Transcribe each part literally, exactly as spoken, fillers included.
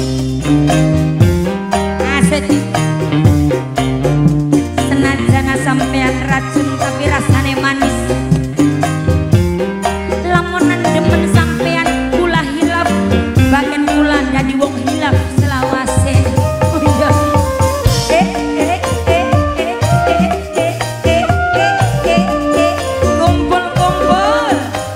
Senajan sampean racun tapi rasane manis. Lamunan demen sampean kula hilaf, bagian kula jadi wong hilaf selawase. Oh iya. Eh eh eh eh eh eh eh eh eh kumpul kumpul.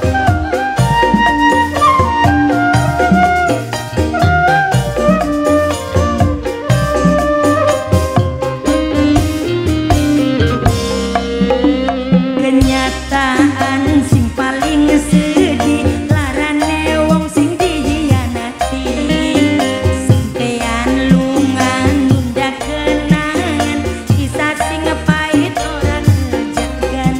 Kenyataan sing paling sedih larane wong sing dihianati. Sampean lungan nunda kenangan kisah sing pahit orang ngejagan.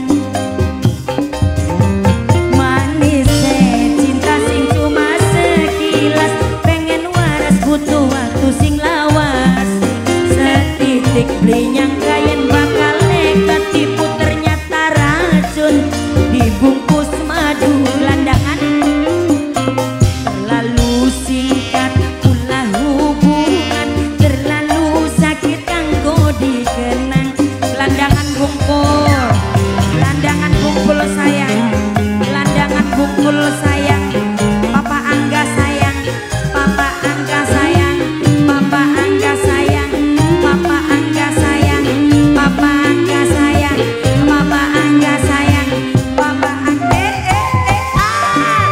Manis cinta sing cuma sekilas, pengen waras butuh waktu sing lawas. Setitik blinyang kayen bakal nekat tipu, ternyata racun dibungkus madu landangan. Terlalu singkat pula hubungan, terlalu sakit kanggo dikenang. Landangan bungkul, landangan bungkul sayang, landangan bungkul sayang. Papa Angga sayang, Papa Angga sayang, Papa Angga sayang, Papa Angga sayang, Papa Angga sayang, Papa Angga sayang, Papa Angga eh eh eh ah.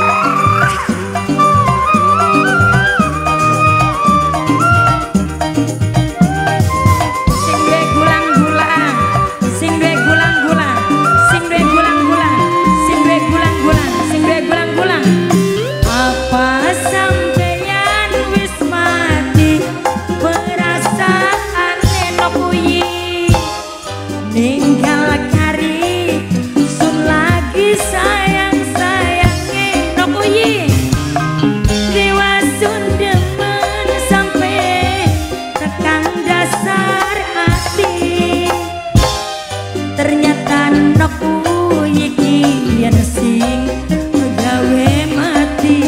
Sing duwe gulang-gulang, sing duwe gulang-gulang, sing duwe gulang-gulang, sing duwe gulang-gulang, sing duwe gulang-gulang. Apa sampeyan wis mati, perasaan eno kuyi ninggal kari sun lagi sayang sayange no kuyi. Dewa sun demen sampe tekan dasar hati, ternyata no kuyi kian sing gawe mati.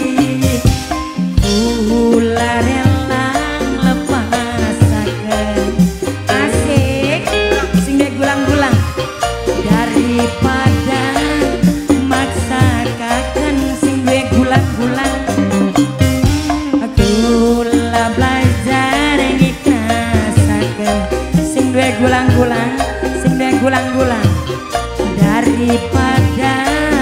Kula rela lepasaken asik sing dia gulang-gulang daripada maksakaken sing duwe gulang-gulang. Kula belajar ngikhlasaken sing duwe gulang-gulang, sing duwe gulang-gulang daripada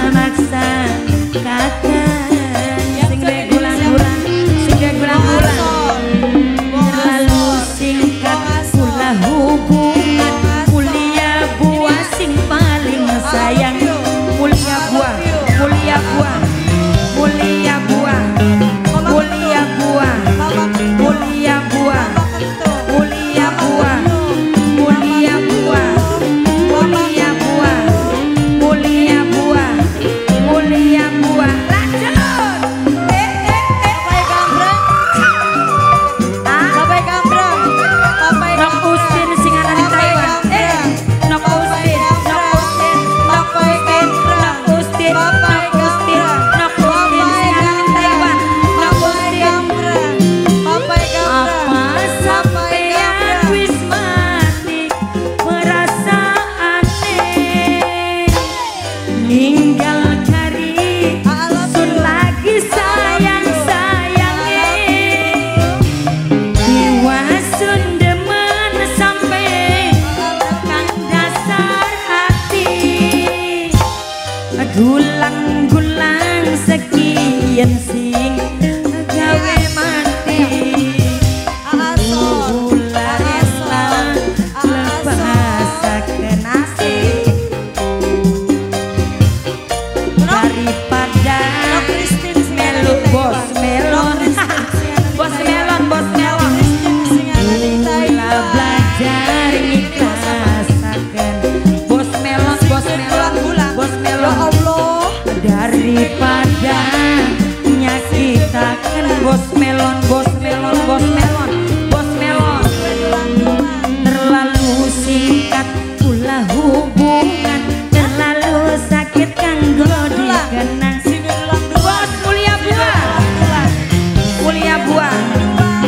maksakaken sing duwe gulang-gulang, sing duwe gulang-gulang. Terlalu singkat pula hubungan, mulia buah sing paling sayang. Mulia buah, mulia buah, mulia buah, mulia buah, mulia buah, mulia buah, mulia buah, mulia buah, mulia buah, mulia buah. Lanjut. Eh eh eh. Papai gambreng. Ah, papai gambreng. Papai Nok Ustin sing ana di Taiwan. Eh, Nok Ustin, Nok Ustin, Nok Ustin, Nok Ustin, Nok Ustin, Nok Ustin sing ana di Taiwan. Nok Ustin. Papai gambreng. Apa sampeyan wis mati, perasaan ninggal cari sun lagi sayang sayange. Dewa sun demen sampe tekan dasar hati. Gulang-gulang sekian sing gawe mati. Kula rela lepasaken asik daripada melu bos melon. Bos melon, bos melon. Kula belajar ngikhlasaken bos melon, bos melon, bos melon. Daripada nyakitaken bos melon, bos melon, bos melon, bos melon. Terlalu singkat pula hubungan, terlalu sakit kanggo dikenang. Bos mulia buah, mulia buah.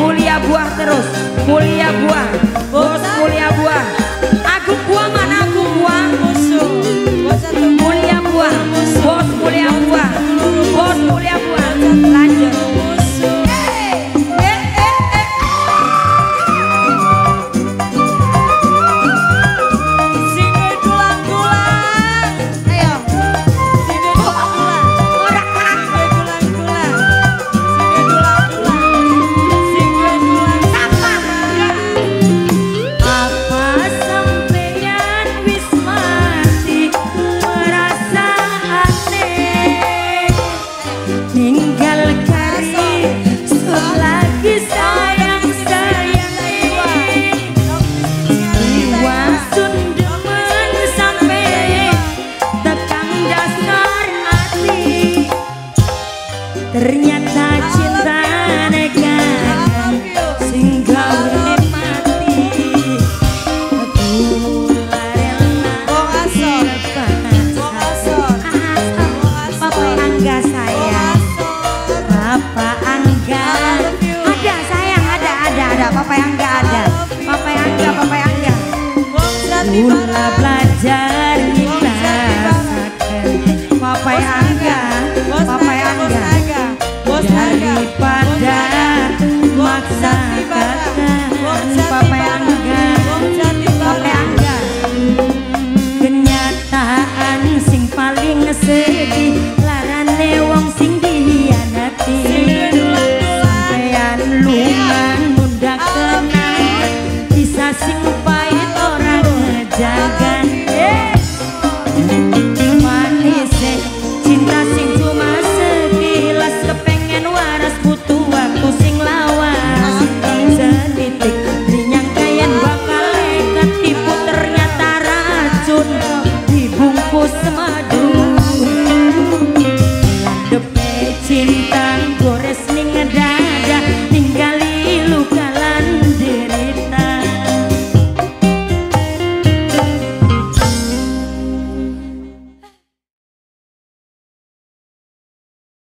Kula belajar